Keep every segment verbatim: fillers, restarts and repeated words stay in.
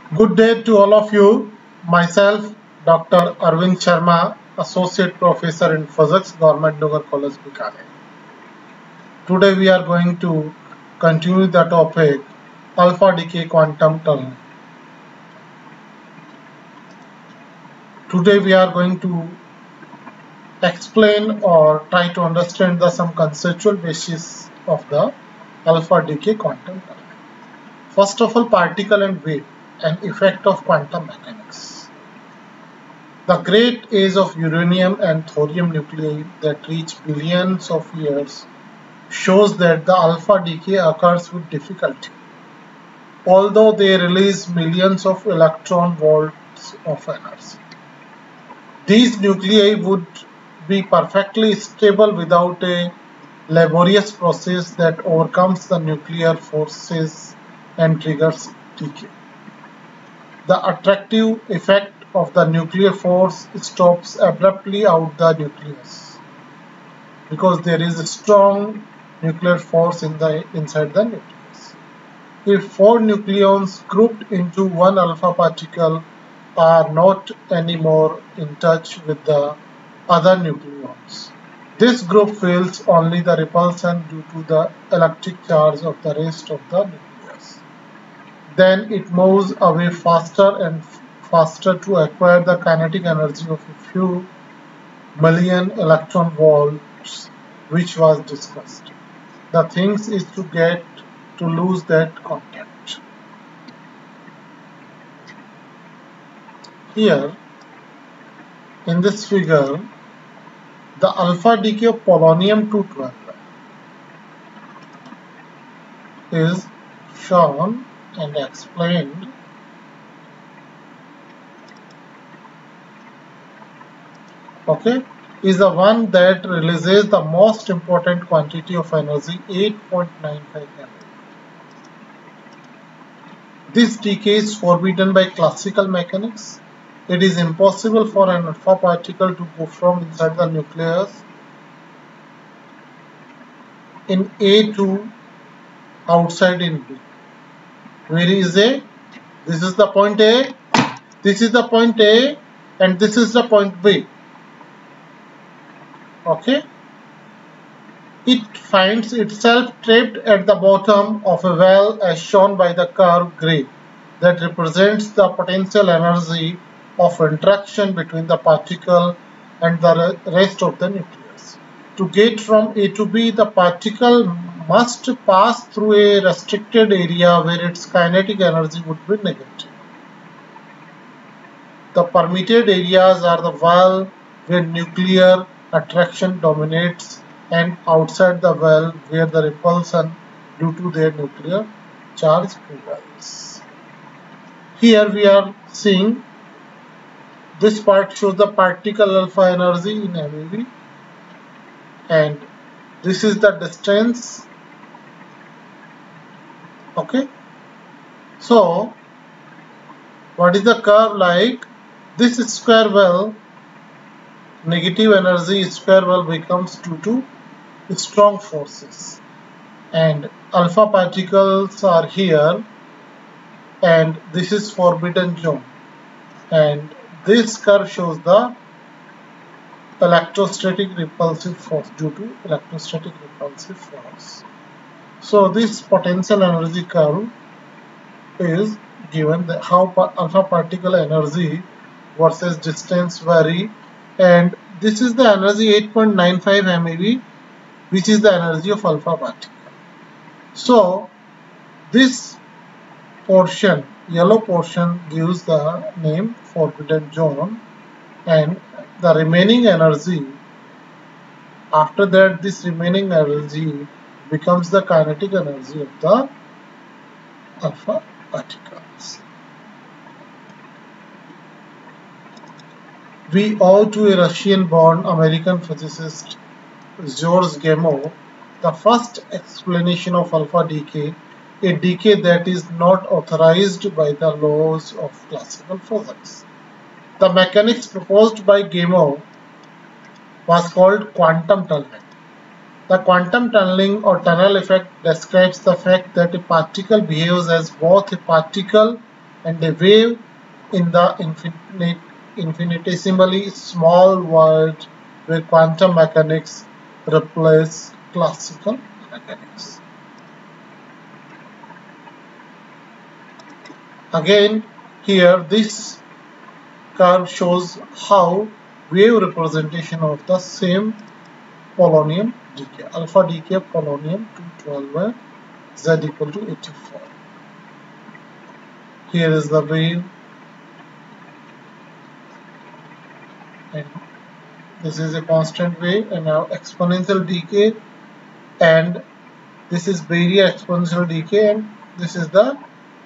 Good day to all of you. Myself, Doctor Arvind Sharma, Associate Professor in Physics, Government Nagar College, Bikaner. Today we are going to continue the topic alpha decay quantum tunneling. Today we are going to explain or try to understand the some conceptual basis of the alpha decay quantum tunneling. First of all, particle and wave and effect of quantum mechanics. The great age of uranium and thorium nuclei that reach billions of years shows that the alpha decay occurs with difficulty, although they release millions of electron volts of energy. These nuclei would be perfectly stable without a laborious process that overcomes the nuclear forces and triggers decay. The attractive effect of the nuclear force stops abruptly out the nucleus because there is a strong nuclear force in the inside the nucleus. If four nucleons grouped into one alpha particle are not anymore in touch with the other nucleons, this group feels only the repulsion due to the electric charge of the rest of the nucleus. Then it moves away faster and faster to acquire the kinetic energy of a few million electron volts, which was discussed. The thing is to get to lose that contact. Here, in this figure, the alpha decay of polonium two twelve is shown and explained. Okay, is the one that releases the most important quantity of energy, eight point nine five MeV. This decay is forbidden by classical mechanics. It is impossible for an alpha particle to go from inside the nucleus in A to outside in B. Where is A? This is the point A, this is the point A, and this is the point B. Okay, it finds itself trapped at the bottom of a well as shown by the curve gray that represents the potential energy of interaction between the particle and the rest of the nucleus. To get from A to B, the particle must pass through a restricted area where its kinetic energy would be negative. The permitted areas are the well where nuclear attraction dominates and outside the well where the repulsion due to their nuclear charge prevails. Here we are seeing this part shows the particle alpha energy in MeV, and this is the distance. Okay, so what is the curve like? This square well, negative energy square well becomes due to strong forces, and alpha particles are here, and this is forbidden zone, and this curve shows the electrostatic repulsive force due to electrostatic repulsive force. So this potential energy curve is given the how alpha particle energy versus distance vary, and this is the energy eight point nine five MeV, which is the energy of alpha particle. So this portion, yellow portion, gives the name forbidden zone, and the remaining energy, after that this remaining energy becomes the kinetic energy of the alpha particles. We owe to a Russian-born American physicist George Gamow the first explanation of alpha decay, a decay that is not authorized by the laws of classical physics. The mechanics proposed by Gamow was called quantum tunneling. The quantum tunneling or tunnel effect describes the fact that a particle behaves as both a particle and a wave in the infinite, infinitesimally small world where quantum mechanics replace classical mechanics. Again, here this curve shows how wave representation of the same polonium decay, alpha decay of polonium two twelve where Z equal to eighty-four. Here is the wave, and this is a constant wave, and now exponential decay, and this is barrier exponential decay, and this is the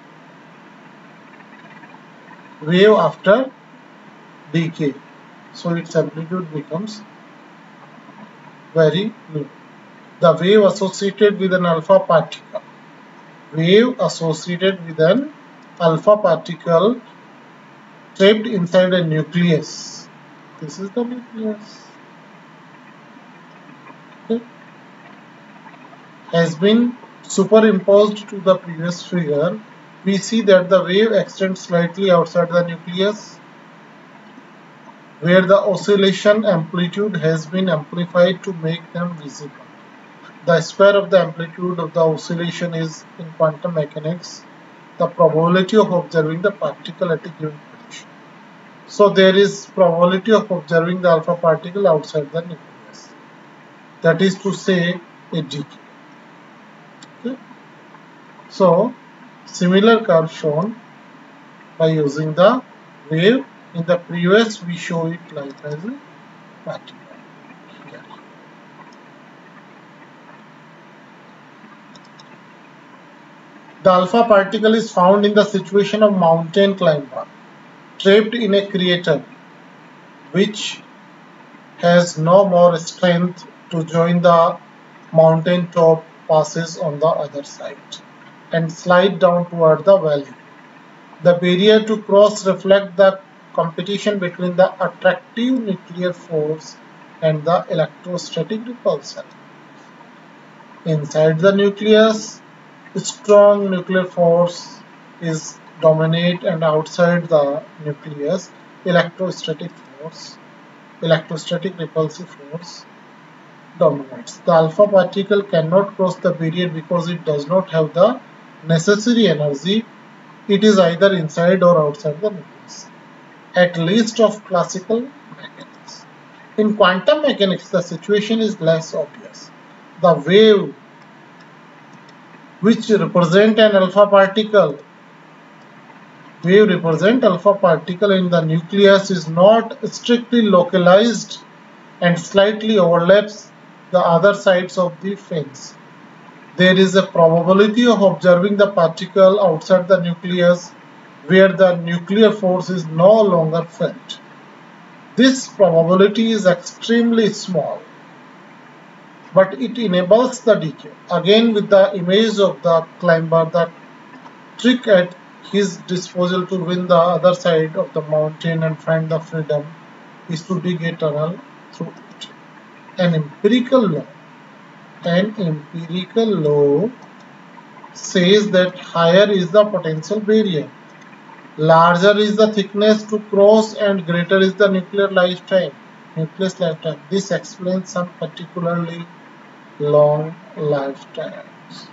wave after decay. So its amplitude becomes very low. The wave associated with an alpha particle. Wave associated with an alpha particle trapped inside a nucleus. This is the nucleus. Okay. Has been superimposed to the previous figure. We see that the wave extends slightly outside the nucleus, where the oscillation amplitude has been amplified to make them visible. The square of the amplitude of the oscillation is, in quantum mechanics, the probability of observing the particle at a given position. So there is probability of observing the alpha particle outside the nucleus. That is to say, a decay. Okay. So similar curve shown by using the wave. In the previous we show it like as a particle. Here. The alpha particle is found in the situation of mountain climber trapped in a crater which has no more strength to join the mountain top passes on the other side and slide down toward the valley. The barrier to cross reflects the competition between the attractive nuclear force and the electrostatic repulsion. Inside the nucleus, strong nuclear force is dominate, and outside the nucleus, electrostatic force, electrostatic repulsive force dominates. The alpha particle cannot cross the barrier because it does not have the necessary energy. It is either inside or outside the nucleus, at least of classical mechanics. In quantum mechanics, the situation is less obvious. The wave which represent an alpha particle, wave represent alpha particle in the nucleus is not strictly localized and slightly overlaps the other sides of the fence. There is a probability of observing the particle outside the nucleus where the nuclear force is no longer felt. This probability is extremely small, but it enables the decay. Again, with the image of the climber, the trick at his disposal to win the other side of the mountain and find the freedom is to dig a tunnel through it. An empirical law, an empirical law says that higher is the potential barrier, larger is the thickness to cross, and greater is the nuclear lifetime. Nucleus lifetime. This explains some particularly long lifetimes.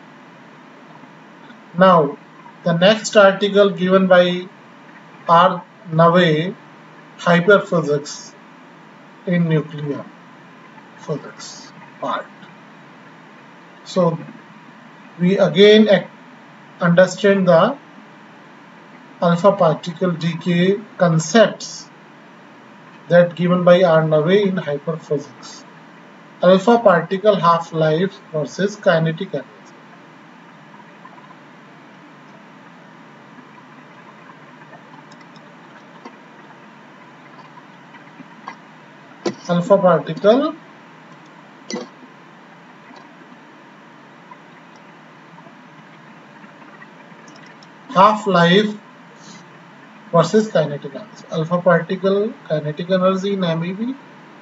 Now, the next article given by R. Nave, Hyperphysics in Nuclear Physics part. So, we again understand the alpha particle decay concepts that given by R. Nave in hyperphysics. Alpha particle half-life versus kinetic energy. Alpha particle half-life versus kinetic energy. Alpha particle kinetic energy in M eV,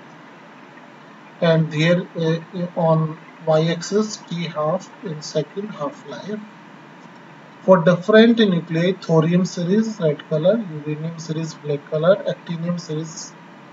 and here uh, on y-axis t half in second half-life, For different nuclei, thorium series red color, uranium series black color, actinium series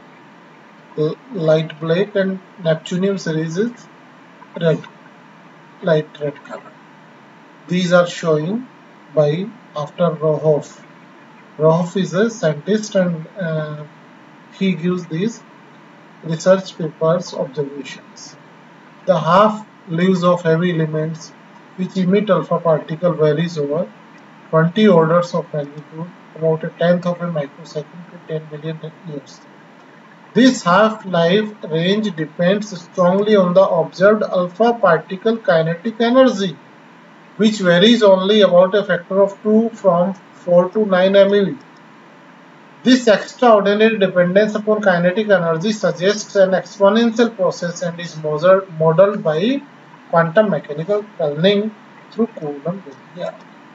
light black, and neptunium series is red, light red color. These are showing by after Rohoff. Rohoff is a scientist, and uh, he gives these research papers observations. The half-lives of heavy elements which emit alpha particle varies over twenty orders of magnitude, about a tenth of a microsecond to ten million years. This half-life range depends strongly on the observed alpha particle kinetic energy, which varies only about a factor of two from four to nine MeV. This extraordinary dependence upon kinetic energy suggests an exponential process and is modeled by quantum mechanical tunneling through Coulomb barrier.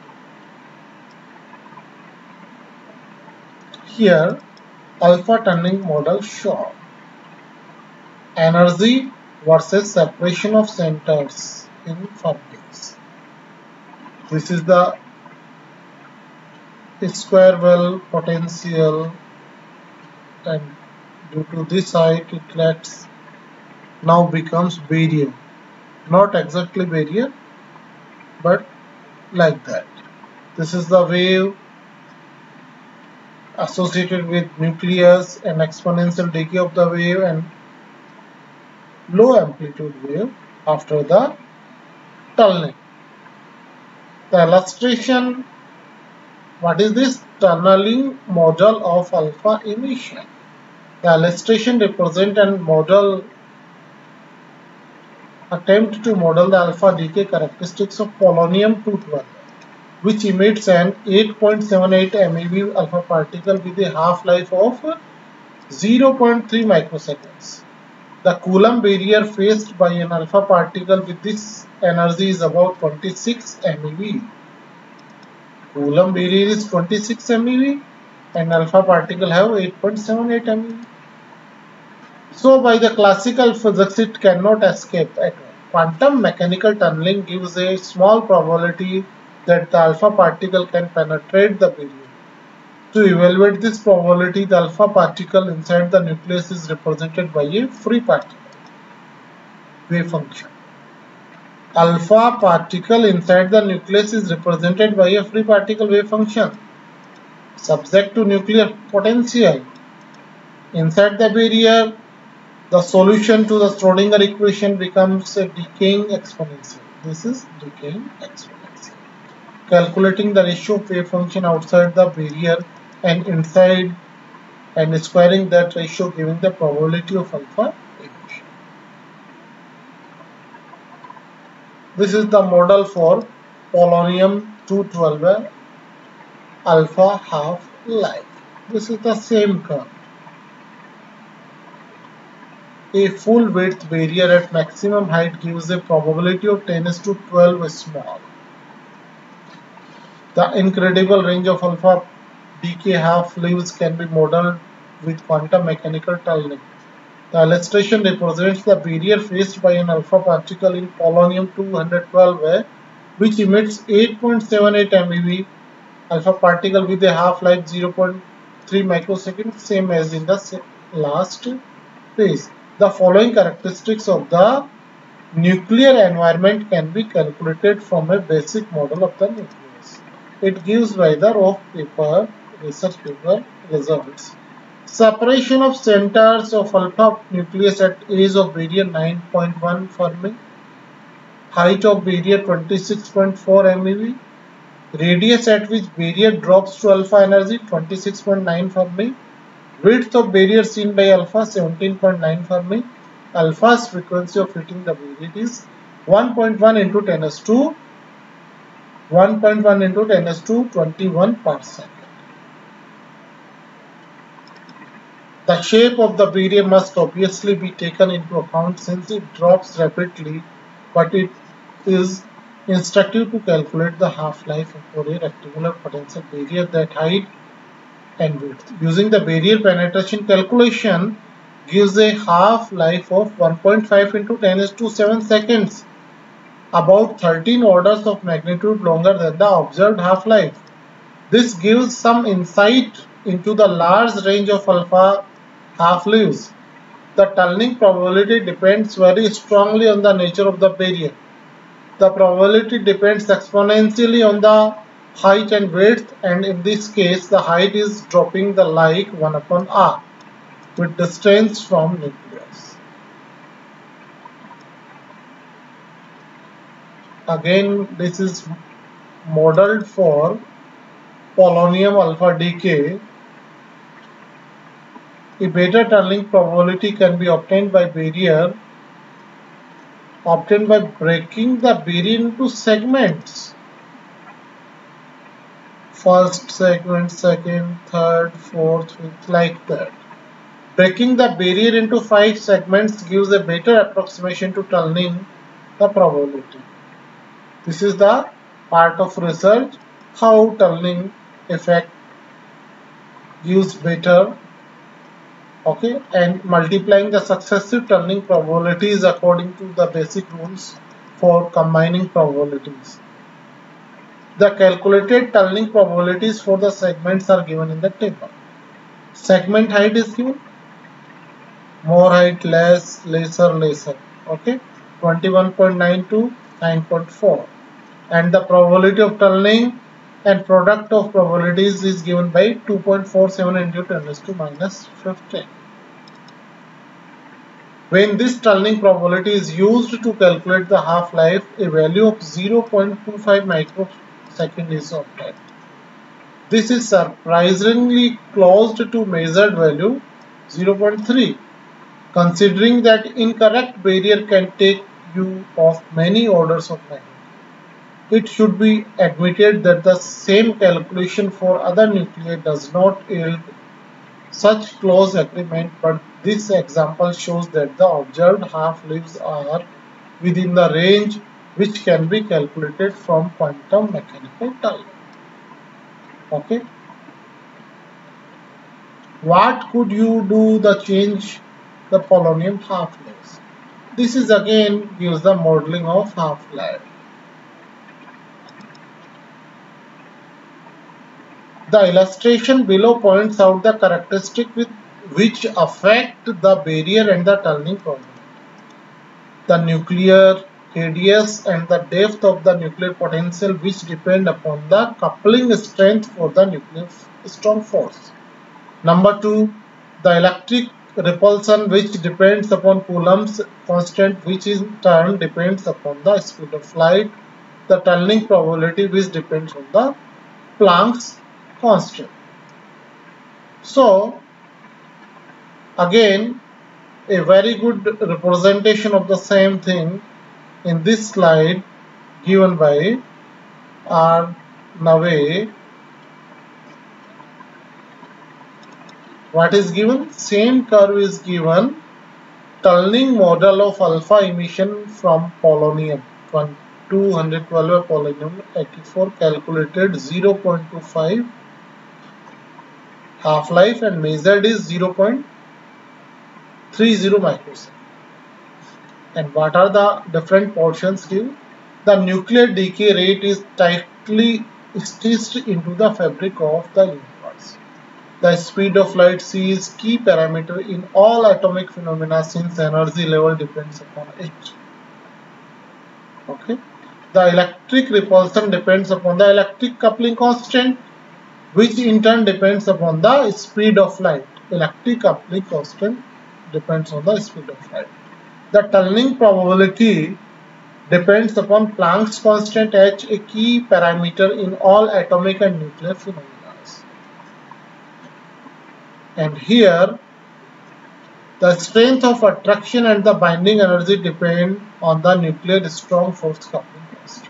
Here, alpha tunneling model shown. Energy versus separation of centers in Fermis. This is the square well potential, and due to this height it lets now becomes barrier, not exactly barrier but like that. This is the wave associated with nucleus and exponential decay of the wave and low amplitude wave after the tunneling. The illustration. What is this tunneling model of alpha emission? The illustration represents a model attempt to model the alpha decay characteristics of polonium two twelve, which emits an eight point seven eight MeV alpha particle with a half-life of zero point three microseconds. The Coulomb barrier faced by an alpha particle with this energy is about twenty-six MeV. Coulomb barrier is twenty-six MeV and alpha particle have eight point seven eight MeV. So by the classical physics it cannot escape at all. Quantum mechanical tunneling gives a small probability that the alpha particle can penetrate the barrier. To evaluate this probability, the alpha particle inside the nucleus is represented by a free particle wave function. Alpha particle inside the nucleus is represented by a free particle wave function subject to nuclear potential. Inside the barrier, the solution to the Schrodinger equation becomes a decaying exponential. This is decaying exponential. Calculating the ratio of wave function outside the barrier and inside and squaring that ratio, giving the probability of alpha emission. This is the model for polonium two twelve alpha half-life. This is the same curve. A full width barrier at maximum height gives a probability of ten raised to twelve small. The incredible range of alpha decay half-lives can be modeled with quantum mechanical tunneling. The illustration represents the barrier faced by an alpha particle in polonium two twelve, which emits eight point seven eight MeV alpha particle with a half-life zero point three microseconds, same as in the last phase. The following characteristics of the nuclear environment can be calculated from a basic model of the nucleus. It gives by the Rohoff paper, research paper results. Separation of centers of alpha nucleus at edge of barrier nine point one Fermi, height of barrier twenty-six point four MeV, radius at which barrier drops to alpha energy twenty-six point nine Fermi, width of barrier seen by alpha seventeen point nine Fermi, alpha's frequency of hitting the barrier is one point one into ten raised to one point one into ten raised to twenty-one per second. The shape of the barrier must obviously be taken into account since it drops rapidly, but it is instructive to calculate the half-life for a rectangular potential barrier that height and width. Using the barrier penetration calculation gives a half-life of one point five into ten raised to seven seconds. about thirteen orders of magnitude longer than the observed half-life. This gives some insight into the large range of alpha half-lives. The tunneling probability depends very strongly on the nature of the barrier. The probability depends exponentially on the height and width, and in this case the height is dropping the like one upon r with distance from nucleus. Again, this is modeled for polonium alpha decay. A better tunneling probability can be obtained by barrier obtained by breaking the barrier into segments. First segment, second, third, fourth, fifth, like that. Breaking the barrier into five segments gives a better approximation to tunneling the probability. This is the part of research, how tunneling effect gives better, okay, and multiplying the successive tunneling probabilities according to the basic rules for combining probabilities. The calculated tunneling probabilities for the segments are given in the table. Segment height is given, more height, less, lesser, lesser, okay, twenty-one point nine to nine point four, and the probability of tunneling and product of probabilities is given by two point four seven into ten raised to minus fifteen. When this tunneling probability is used to calculate the half-life, a value of zero point two five microsecond is obtained. This is surprisingly close to measured value zero point three, considering that incorrect barrier can take you off many orders of magnitude. It should be admitted that the same calculation for other nuclei does not yield such close agreement, but this example shows that the observed half-lives are within the range which can be calculated from quantum mechanical tunneling. Okay. What could you do to change the polonium half-lives? This is again gives the modeling of half-life. The illustration below points out the characteristic with which affect the barrier and the tunneling probability. The nuclear radius and the depth of the nuclear potential, which depend upon the coupling strength for the nuclear strong force. Number two, the electric repulsion, which depends upon Coulomb's constant, which in turn depends upon the speed of light. The tunneling probability, which depends on the Planck's constant. So again, a very good representation of the same thing in this slide given by R. Nave. What is given? Same curve is given. Tunneling model of alpha emission from polonium two hundred twelve polonium eighty-four calculated zero point two five half-life and measured is zero point three zero microsecond. And what are the different portions given? The nuclear decay rate is tightly stitched into the fabric of the universe. The speed of light c is key parameter in all atomic phenomena since energy level depends upon it. Okay. The electric repulsion depends upon the electric coupling constant, which in turn depends upon the speed of light. Electric coupling constant depends on the speed of light. The tunneling probability depends upon Planck's constant h, a key parameter in all atomic and nuclear phenomena. And here, the strength of attraction and the binding energy depend on the nuclear strong force coupling constant.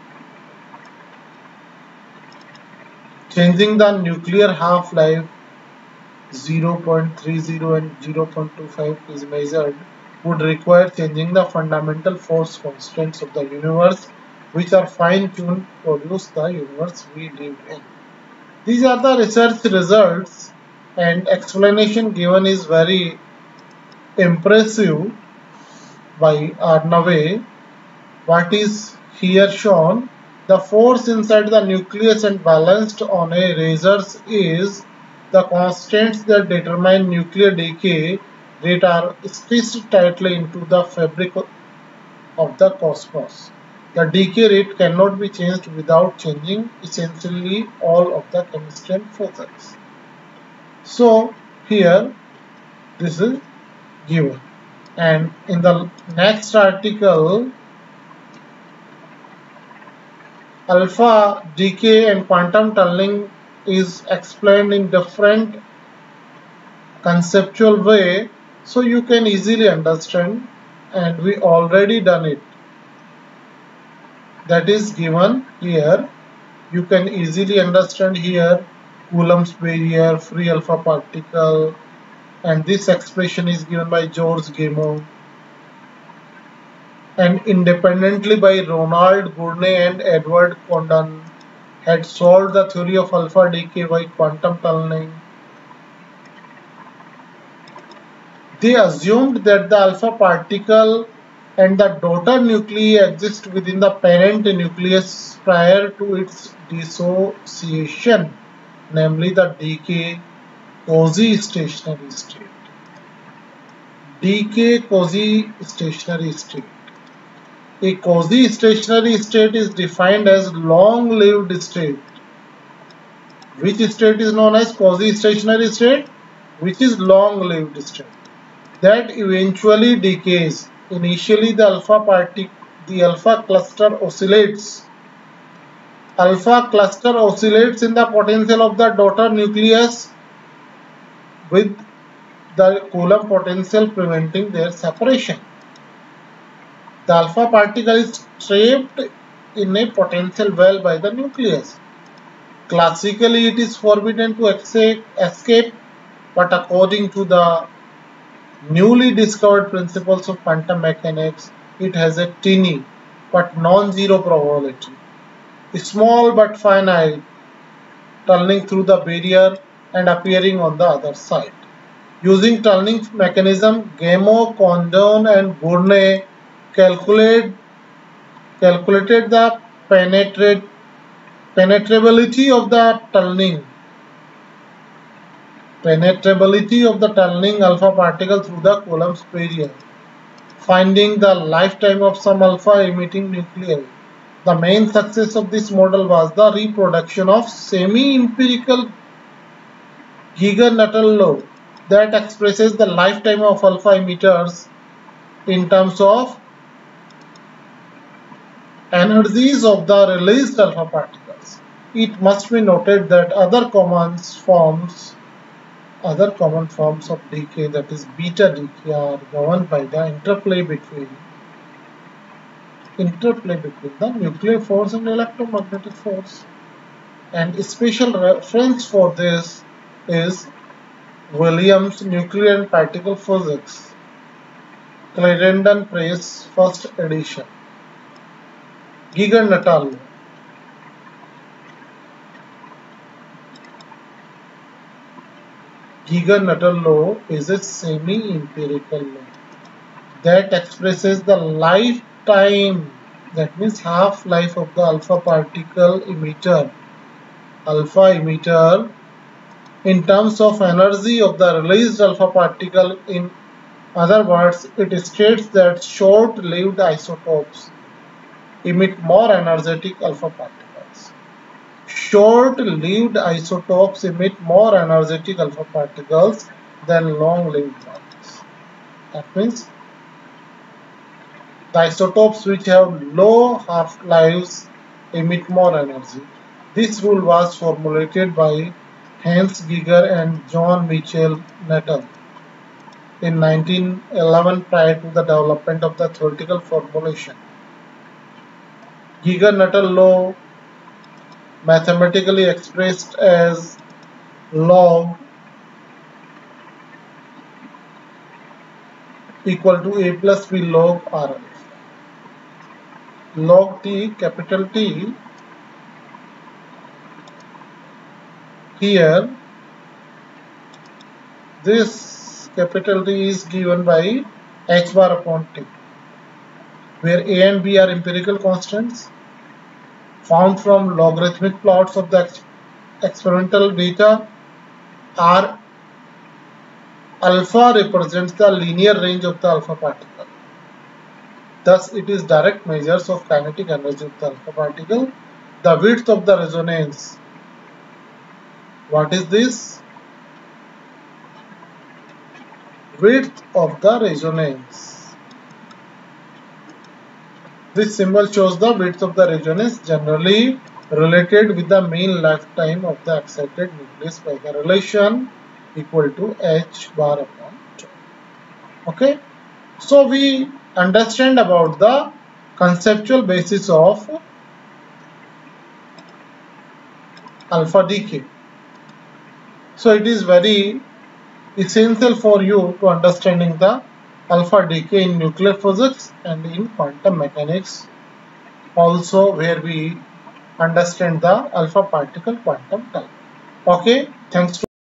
Changing the nuclear half-life zero point three zero and zero point two five is measured would require changing the fundamental force constants of the universe, which are fine-tuned to produce the universe we live in. These are the research results, and explanation given is very impressive by R. Nave. what is here shown, the force inside the nucleus and balanced on a razors is the constants that determine nuclear decay rate are stitched tightly into the fabric of the cosmos. The decay rate cannot be changed without changing essentially all of the chemistry and physics. So here this is given, and in the next article, alpha decay and quantum tunneling is explained in different conceptual way, so you can easily understand, and we already done it. That is given here. You can easily understand here Coulomb's barrier, free alpha particle, and this expression is given by George Gamow and independently by Ronald Gurney and Edward Condon had solved the theory of alpha decay by quantum tunneling. They assumed that the alpha particle and the daughter nuclei exist within the parent nucleus prior to its dissociation, namely the decay quasi-stationary state. Decay quasi-stationary state. A quasi-stationary state is defined as long-lived state. Which state is known as quasi-stationary state? Which is long-lived state. That eventually decays. Initially, the alpha party, the alpha cluster oscillates. Alpha cluster oscillates in the potential of the daughter nucleus with the Coulomb potential preventing their separation. The alpha particle is trapped in a potential well by the nucleus. Classically, it is forbidden to escape, but according to the newly discovered principles of quantum mechanics, it has a teeny but non-zero probability. Small but finite, tunneling through the barrier and appearing on the other side. Using tunneling mechanism, Gamow, Condon and Gurney calculate, calculated the penetrate, penetrability of the tunneling penetrability of the tunneling alpha particle through the Coulomb's barrier, finding the lifetime of some alpha emitting nuclei. The main success of this model was the reproduction of semi-empirical Geiger-Nuttall law that expresses the lifetime of alpha emitters in terms of energies of the released alpha particles. It must be noted that other common forms Other common forms of decay, that is beta decay, are governed by the interplay between interplay between the nuclear force and electromagnetic force. And a special reference for this is Williams' Nuclear and Particle Physics, Clarendon Press, first edition. Geiger-Nuttall. Geiger-Nuttall law is a semi-empirical law that expresses the lifetime, that means half-life of the alpha particle emitter, alpha emitter in terms of energy of the released alpha particle. In other words, it states that short-lived isotopes emit more energetic alpha particles. Short-lived isotopes emit more energetic alpha particles than long-lived ones. That means the isotopes which have low half-lives emit more energy. This rule was formulated by Hans Geiger and John Michael Nuttall in nineteen eleven prior to the development of the theoretical formulation. Geiger-Nuttall law, mathematically expressed as log equal to A plus B log R alpha. Log T, capital T, here this capital T is given by H bar upon T. where A and B are empirical constants found from logarithmic plots of the ex experimental data. R alpha represents the linear range of the alpha particle. Thus, it is direct measures of kinetic energy of the alpha particle. The width of the resonance. What is this? Width of the resonance. This symbol shows the width of the resonance, generally related with the mean lifetime of the excited nucleus by the relation equal to h bar upon two. Okay, so we understand about the conceptual basis of alpha decay. So it is very essential for you to understanding the alpha decay in nuclear physics and in quantum mechanics also, where we understand the alpha particle quantum time. Okay, thanks.